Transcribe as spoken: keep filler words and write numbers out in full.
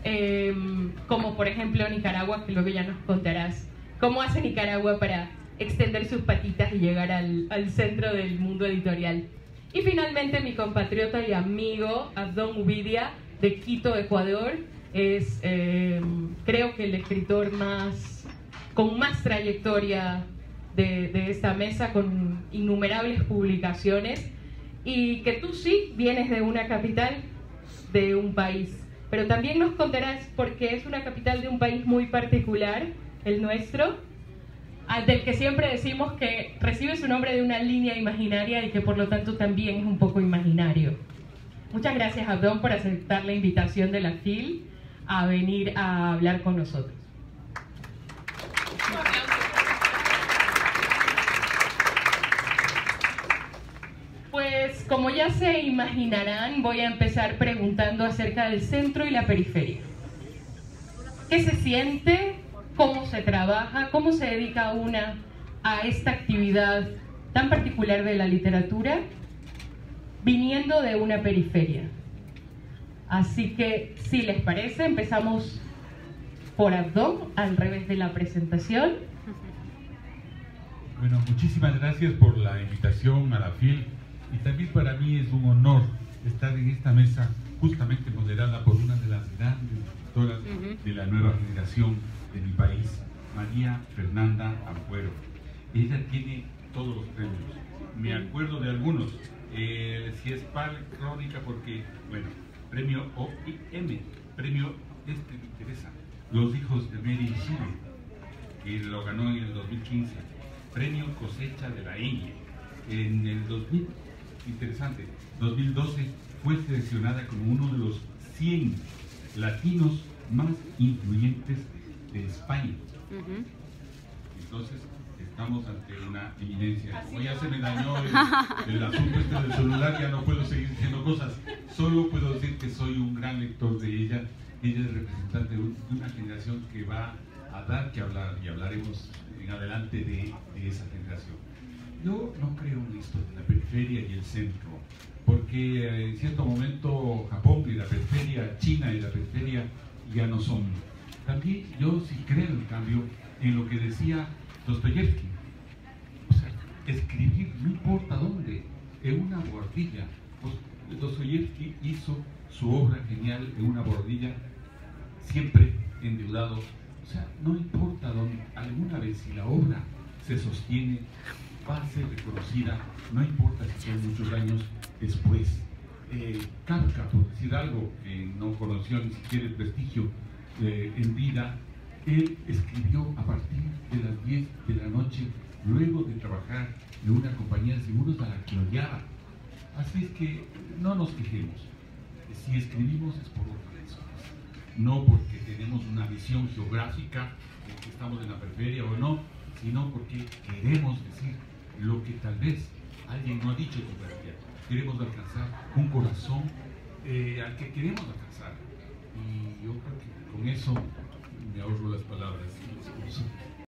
eh, como por ejemplo Nicaragua, que luego ya nos contarás cómo hace Nicaragua para extender sus patitas y llegar al, al centro del mundo editorial. Y finalmente mi compatriota y amigo Abdón Ubidia, de Quito, Ecuador, es eh, creo que el escritor más con más trayectoria de, de esta mesa, con innumerables publicaciones, y que tú sí vienes de una capital de un país, pero también nos contarás por qué es una capital de un país muy particular, el nuestro, del que siempre decimos que recibe su nombre de una línea imaginaria y que por lo tanto también es un poco imaginario. Muchas gracias, Abdón, por aceptar la invitación de la F I L a venir a hablar con nosotros. Pues como ya se imaginarán, voy a empezar preguntando acerca del centro y la periferia. ¿Qué se siente? ¿Cómo se trabaja? ¿Cómo se dedica una a esta actividad tan particular de la literatura, viniendo de una periferia? Así que, si les parece, empezamos por Abdón, al revés de la presentación. Bueno, muchísimas gracias por la invitación a la F I L, y también para mí es un honor estar en esta mesa justamente moderada por una de las grandes escritoras uh-huh. de la nueva generación de mi país, María Fernanda Ampuero. Ella tiene todos los premios, me acuerdo de algunos, eh, si es P A L, Crónica, porque, bueno, premio O I M, premio este me interesa, Los hijos de Mary Chile, que lo ganó en el dos mil quince, premio Cosecha de la Ñ, en el dos mil, interesante, dos mil doce fue seleccionada como uno de los cien latinos más influyentes de España. Uh-huh. Entonces, estamos ante una eminencia. Como ya se me dañó el, el asunto este del celular, ya no puedo seguir diciendo cosas. Solo puedo decir que soy un gran lector de ella. Ella es representante de una generación que va a dar que hablar, y hablaremos en adelante de, de esa generación. Yo no creo en esto de la periferia y el centro, porque eh, en cierto momento Japón y la periferia, China y la periferia ya no son. También yo sí creo, en cambio, en lo que decía Dostoyevsky. O sea, escribir no importa dónde, en una bordilla. Pues, Dostoyevsky hizo su obra genial en una bordilla, siempre endeudado. O sea, no importa dónde, alguna vez si la obra se sostiene, va a ser reconocida, no importa si son muchos años después. Eh, Kafka, por decir algo, que no conoció ni siquiera el prestigio eh, en vida, él escribió a partir de las diez de la noche, luego de trabajar en una compañía de seguros a la que odiaba. Así es que no nos quejemos. Si escribimos es por otras cosas, no porque tenemos una visión geográfica, porque estamos en la periferia o no, sino porque queremos decir lo que tal vez alguien no ha dicho todavía. Queremos alcanzar un corazón eh, al que queremos alcanzar. Y yo creo que con eso me ahorro las palabras y los cursos.